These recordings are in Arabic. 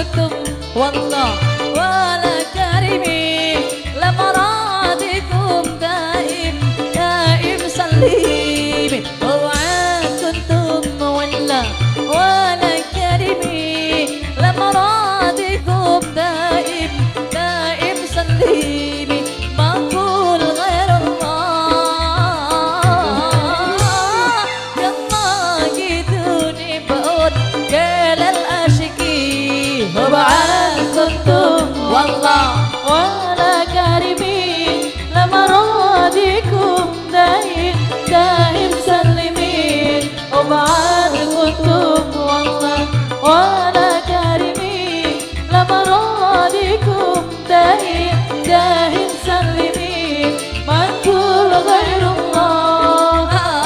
كنتم والله ولا كريمين لمرادكم دائم دائم سليم وعاد كنتم والله ولا كريمين لمرادكم دائم دائم سليم ما أقول غير الله يلا جيتوني بقول كل العاشقين وبعد كنتم والله ولا كريمين لمرادكم دائم دائم سلمين وبعد كنتم والله ولا كريمين لمرادكم دائم دائم سلمين ما نقول غير الله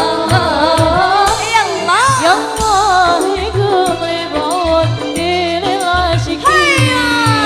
يا الله يقوم يبعون دين العاشقين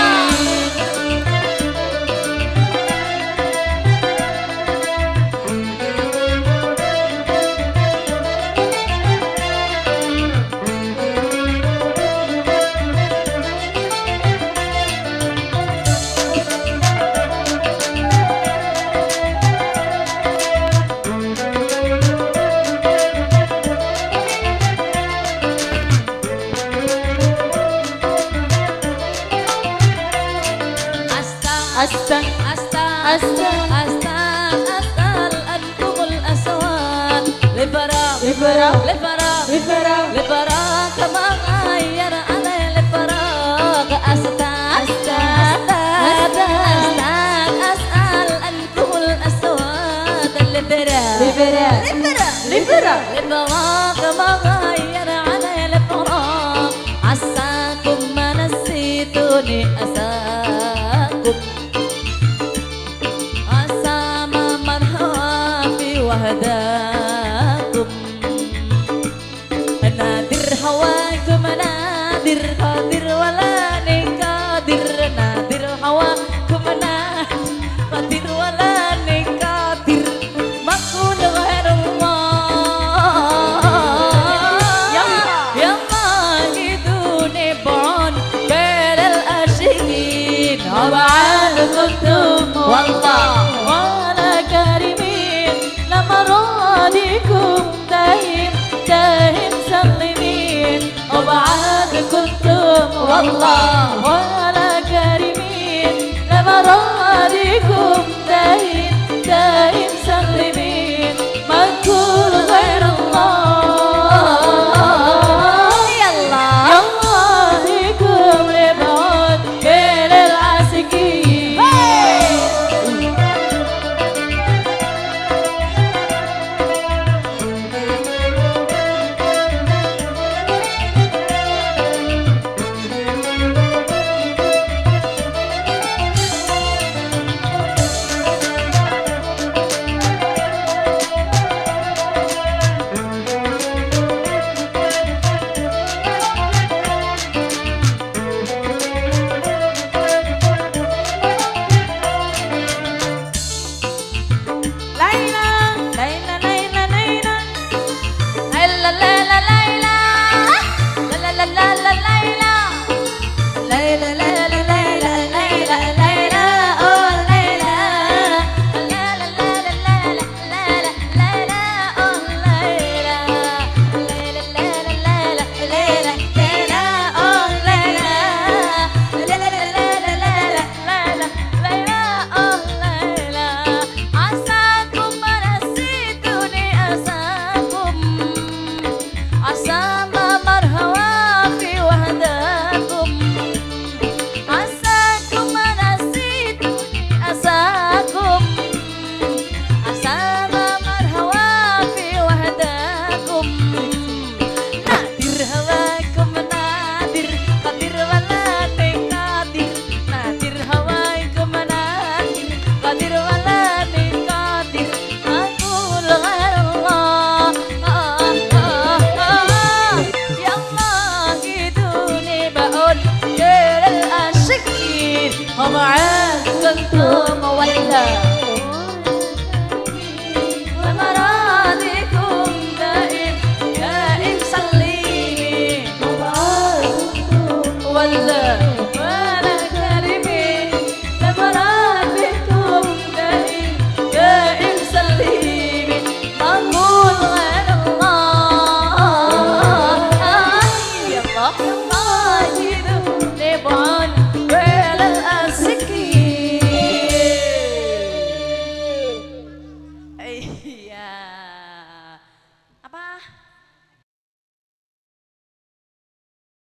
أسأل أنكم الأسوات لفراق ما غير علي لفراق أسأل أنكم الأسوات لفراق ما غير علي لفراق عساكم ما نسيتوني أساكم وهداكم نادر هواكم نادر قادر ولا نقادر نادر هواكم نادر ولا نقادر ما أقول غير الله يا الله يدوني بعون بين العاشقين وبعد كنتم والله ولا كريمين لمرادكم دايم دايم سلمين وبعد كنتم والله ولا كريمين لمرادكم دايم دايم سلمين ما نقول غير الله يلا يكم لبعد بين العاشقين ومعاك كنتم ولا